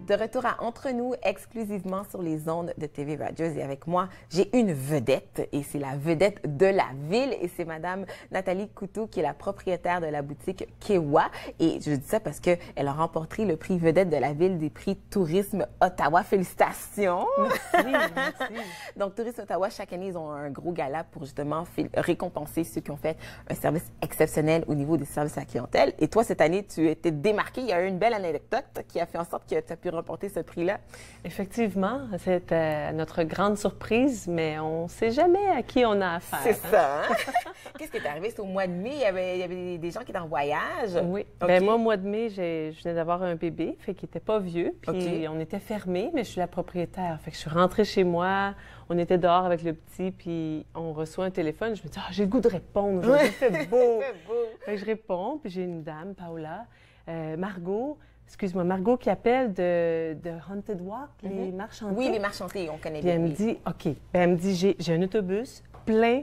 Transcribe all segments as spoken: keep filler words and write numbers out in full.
de retour à Entre nous, exclusivement sur les ondes de T V Rogers. Et avec moi, j'ai une vedette, et c'est la vedette de la ville, et c'est Madame Nathalie Coutu, qui est la propriétaire de la boutique Kewa. Et je dis ça parce qu'elle a remporté le prix vedette de la ville des prix Tourisme Ottawa. Félicitations! Merci, merci. Donc, Tourisme Ottawa, chaque année, ils ont un gros gala pour justement récompenser ceux qui ont fait un service exceptionnel au niveau des services à la clientèle. Et toi, cette année, tu étais démarquée. Il y a eu une belle anecdote qui a fait en sorte que tu as pu remporter ce prix-là. Effectivement, c'était notre grande surprise, mais on ne sait jamais à qui on a affaire. C'est ça. Hein? Qu'est-ce qui est arrivé? C'est au mois de mai, il y avait, il y avait des gens qui étaient en voyage. Oui. Okay. Bien, moi, au mois de mai, je venais d'avoir un bébé, fait qu'il n'était pas vieux, puis okay. on était fermés, mais je suis la propriétaire. Fait que je suis rentrée chez moi, on était dehors avec le petit, puis on reçoit un téléphone. Je me dis, ah, j'ai le goût de répondre. Aujourd'hui, il fait beau. beau. Fait que je réponds, puis j'ai une dame, Paola, euh, Margot, excuse-moi, Margot qui appelle de, de Haunted Walk, mm-hmm. les marches hantées. Oui, les marches hantées, on connaît puis bien. Elle me oui. dit, OK. Bien, elle me dit, j'ai, j'ai un autobus plein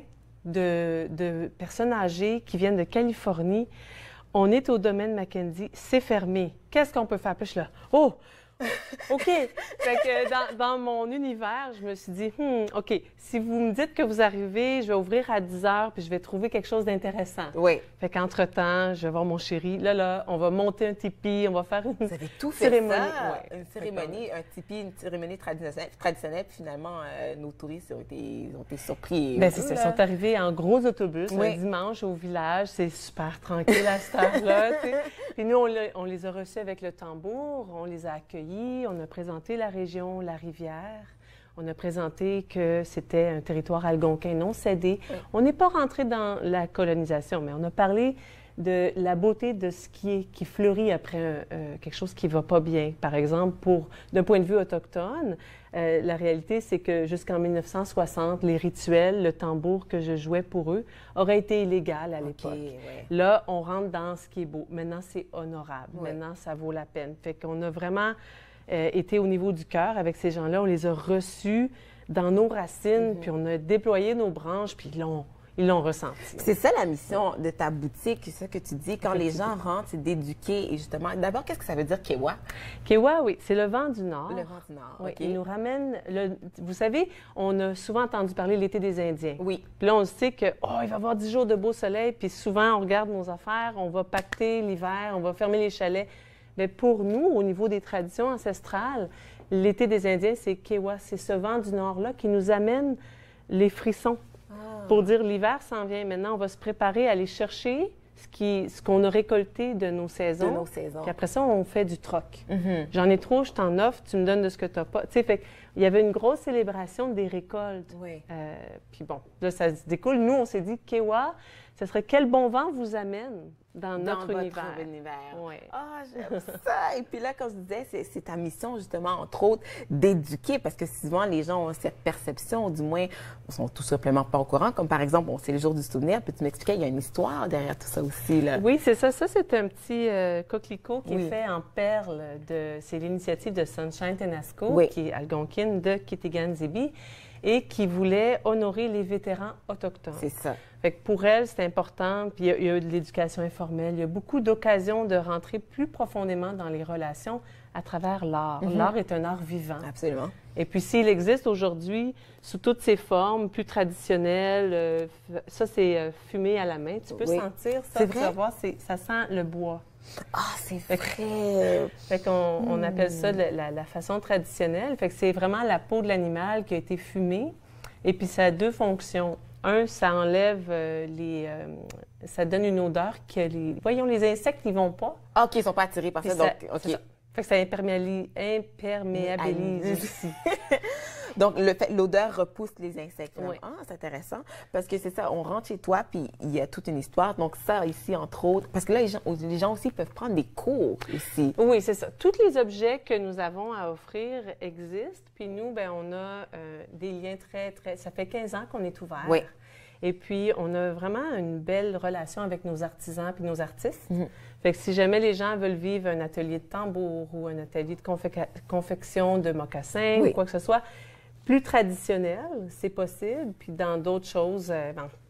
de, de personnes âgées qui viennent de Californie. On est au domaine Mackenzie, c'est fermé. Qu'est-ce qu'on peut faire? Puis je suis là, oh! OK. Fait que dans, dans mon univers, je me suis dit, hmm, OK, si vous me dites que vous arrivez, je vais ouvrir à dix heures puis je vais trouver quelque chose d'intéressant. Oui. Fait qu'entre-temps, je vais voir mon chéri. Là, là, on va monter un tipi, on va faire une Vous avez tout fait cérémonie. Ça, ouais. Une cérémonie, un tipi, une cérémonie traditionnelle. traditionnelle puis finalement, euh, nos touristes ont été, ont été surpris. Bien, c'est ça. Ils sont arrivés en gros autobus oui. un dimanche au village. C'est super tranquille à cette heure-là. Puis nous, on, on les a reçus avec le tambour, on les a accueillis. On a présenté la région, la rivière. On a présenté que c'était un territoire algonquin non cédé. Oui. On n'est pas rentré dans la colonisation, mais on a parlé de la beauté de ce qui, est, qui fleurit après un, euh, quelque chose qui ne va pas bien. Par exemple, pour d'un point de vue autochtone, euh, la réalité, c'est que jusqu'en mille neuf cent soixante, les rituels, le tambour que je jouais pour eux, auraient été illégal à l'époque. Okay, ouais. Là, on rentre dans ce qui est beau. Maintenant, c'est honorable. Ouais. Maintenant, ça vaut la peine. Fait qu'on a vraiment euh, été au niveau du cœur avec ces gens-là. On les a reçus dans nos racines, mm-hmm. puis on a déployé nos branches, puis ils l'ont Ils l'ont ressenti. C'est ça la mission de ta boutique, c'est ça que tu dis. Quand les gens rentrent, c'est d'éduquer. Et justement, d'abord, qu'est-ce que ça veut dire, Kewa? Kewa, oui, c'est le vent du Nord. Le vent du Nord, oui, OK. Il nous ramène, le, vous savez, on a souvent entendu parler de l'été des Indiens. Oui. Puis là, on sait que, oh, il va y avoir dix jours de beau soleil, puis souvent, on regarde nos affaires, on va pacter l'hiver, on va fermer les chalets. Mais pour nous, au niveau des traditions ancestrales, l'été des Indiens, c'est Kewa, c'est ce vent du Nord-là qui nous amène les frissons. Pour dire l'hiver s'en vient. Maintenant, on va se préparer à aller chercher ce, qui, ce qu'on a récolté de nos saisons. De nos saisons. Puis après ça, on fait du troc. Mm-hmm. J'en ai trop, je t'en offre, tu me donnes de ce que tu n'as pas. Tu sais, fait il y avait une grosse célébration des récoltes. Oui. Euh, puis bon, là, ça se découle. Nous, on s'est dit, Kewa, ce serait quel bon vent vous amène dans, dans notre votre univers. univers. Oui. Ah, j'aime ça! Et puis là, quand je disais, c'est, c'est ta mission, justement, entre autres, d'éduquer, parce que souvent, les gens ont cette perception, du moins, ils sont tout simplement pas au courant. Comme par exemple, bon, c'est le jour du souvenir, puis tu m'expliquais, il y a une histoire derrière tout ça aussi, là. Oui, c'est ça. Ça, c'est un petit euh, coquelicot qui oui. est fait en perles. De, c'est l'initiative de Sunshine Tenasco, oui. qui est algonquine de Kitigan-Zibi, et qui voulait honorer les vétérans autochtones. C'est ça. Fait que pour elle, c'est important. Puis il y, a, il y a eu de l'éducation informelle. Il y a beaucoup d'occasions de rentrer plus profondément dans les relations à travers l'art. Mm-hmm. L'art est un art vivant. Absolument. Et puis s'il existe aujourd'hui sous toutes ses formes, plus traditionnelles, euh, ça c'est euh, fumé à la main. Tu peux oui. sentir ça. C'est tu vrai? vas voir, c'est, ça sent le bois. Ah, c'est fait vrai! Fait qu'on mm. on appelle ça la, la, la façon traditionnelle. Fait que c'est vraiment la peau de l'animal qui a été fumée. Et puis ça a deux fonctions. Un, ça enlève euh, les... Euh, ça donne une odeur que les... Voyons, les insectes, ils vont pas. Ah, OK, ils sont pas attirés par ça, ça, donc... OK. Ça. Fait que ça imperméabilise, imperméabilise aussi. Donc, le fait, l'odeur repousse les insectes. Oui. Ah, c'est intéressant. Parce que c'est ça, on rentre chez toi, puis il y a toute une histoire. Donc, ça, ici, entre autres... Parce que là, les gens, les gens aussi peuvent prendre des cours ici. Oui, c'est ça. Tous les objets que nous avons à offrir existent. Puis nous, bien, on a euh, des liens très, très... Ça fait quinze ans qu'on est ouvert. Oui. Et puis, on a vraiment une belle relation avec nos artisans puis nos artistes. Mm-hmm. Fait que si jamais les gens veulent vivre un atelier de tambour ou un atelier de confec- confection de mocassins oui. ou quoi que ce soit, plus traditionnel, c'est possible. Puis dans d'autres choses, euh, ben,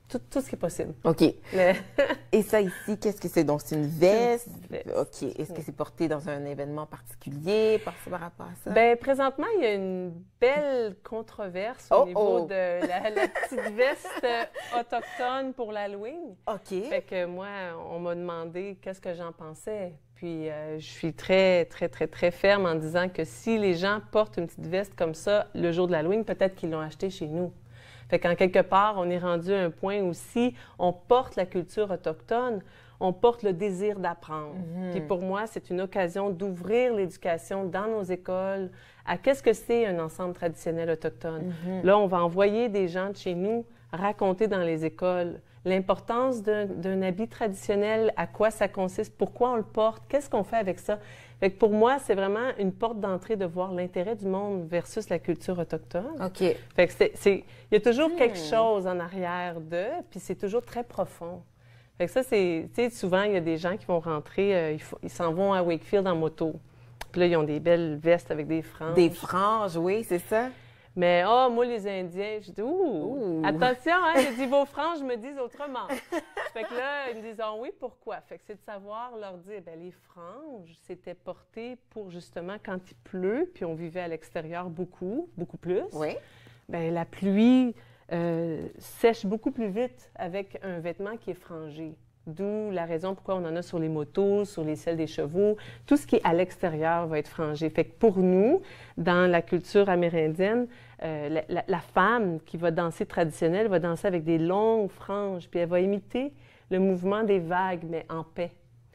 tout, tout ce qui est possible. OK. Le- Et ça ici, qu'est-ce que c'est? Donc, c'est une veste? C'est une petite veste. OK. Est-ce que c'est porté dans un événement particulier par, par rapport à ça? Bien, présentement, il y a une belle controverse au Oh, niveau oh. de la, la petite veste euh, autochtone pour l'Halloween. OK. Fait que moi, on m'a demandé qu'est-ce que j'en pensais. Puis euh, je suis très, très, très, très ferme en disant que si les gens portent une petite veste comme ça le jour de l'Halloween, peut-être qu'ils l'ont acheté chez nous. Fait qu'en quelque part, on est rendu à un point où si on porte la culture autochtone, on porte le désir d'apprendre. Mhm. Puis pour moi, c'est une occasion d'ouvrir l'éducation dans nos écoles à qu'est-ce que c'est un ensemble traditionnel autochtone. Mhm. Là, on va envoyer des gens de chez nous raconter dans les écoles l'importance d'un, d'un habit traditionnel, à quoi ça consiste, pourquoi on le porte, qu'est-ce qu'on fait avec ça. Fait que pour moi, c'est vraiment une porte d'entrée de voir l'intérêt du monde versus la culture autochtone. OK. Fait que c'est, c'est- il y a toujours Hmm. quelque chose en arrière d'eux, puis c'est toujours très profond. Fait que ça, c'est, tu sais, souvent, il y a des gens qui vont rentrer, euh, ils, fo- ils s'en vont à Wakefield en moto. Puis là, ils ont des belles vestes avec des franges. Des franges, oui, c'est ça? Mais, oh, moi, les Indiens, j'ai dit, ouh, Ouh. attention, hein, j'ai dit, vos franges me disent autrement. Fait que là, ils me disent, ah oui, pourquoi? Fait que c'est de savoir leur dire, bien, les franges, c'était porté pour justement quand il pleut, puis on vivait à l'extérieur beaucoup, beaucoup plus. Oui. Bien, la pluie euh, sèche beaucoup plus vite avec un vêtement qui est frangé. D'où la raison pourquoi on en a sur les motos, sur les selles des chevaux. Tout ce qui est à l'extérieur va être frangé. Fait que pour nous, dans la culture amérindienne, euh, la, la- la femme qui va danser traditionnelle va danser avec des longues franges, puis elle va imiter le mouvement des vagues, mais en paix.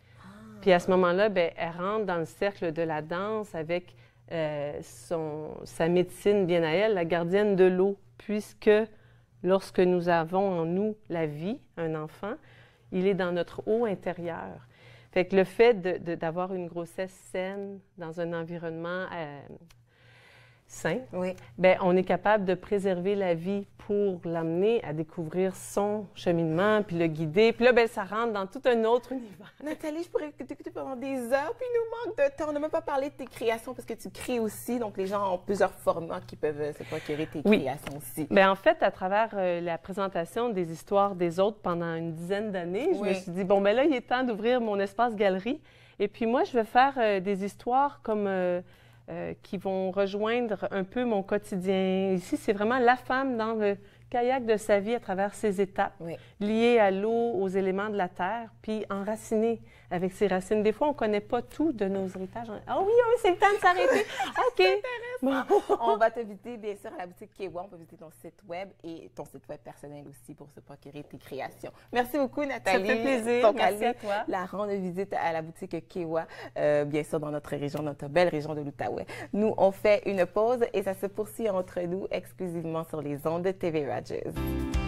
Puis à ce moment-là, bien, elle rentre dans le cercle de la danse avec euh, son, sa médecine bien à elle, la gardienne de l'eau, puisque lorsque nous avons en nous la vie, un enfant, il est dans notre eau intérieure. Fait que le fait de- de- d'avoir une grossesse saine dans un environnement euh, sain, Oui. bien, on est capable de préserver la vie pour l'amener à découvrir son cheminement, puis le guider. Puis là, bien, ça rentre dans tout un autre univers. Nathalie, je pourrais t'écouter pendant des heures, puis il nous manque de temps. On n'a même pas parlé de tes créations parce que tu crées aussi, donc les gens ont plusieurs formats qui peuvent euh, se procurer tes Oui. créations aussi. Bien, en fait, à travers euh, la présentation des histoires des autres pendant une dizaine d'années, je Oui. me suis dit, bon, bien là, il est temps d'ouvrir mon espace galerie. Et puis moi, je vais faire euh, des histoires comme euh, euh, qui vont rejoindre un peu mon quotidien. Ici, c'est vraiment la femme dans le kayak de sa vie à travers ses étapes, Oui. liées à l'eau, aux éléments de la terre, puis enracinée avec ses racines. Des fois, on ne connaît pas tout de nos héritages. Ah oui, oui, c'est le temps de s'arrêter. OK. Bon. On va te visiter, bien sûr, à la boutique Kewa. On peut visiter ton site web et ton site web personnel aussi pour se procurer tes créations. Merci beaucoup, Nathalie. Ça fait plaisir. Donc, Merci allez à toi. la rendre visite à la boutique Kewa, euh, bien sûr, dans notre région, notre belle région de l'Outaouais. Nous, on fait une pause et ça se poursuit entre nous exclusivement sur les ondes de T V Rogers.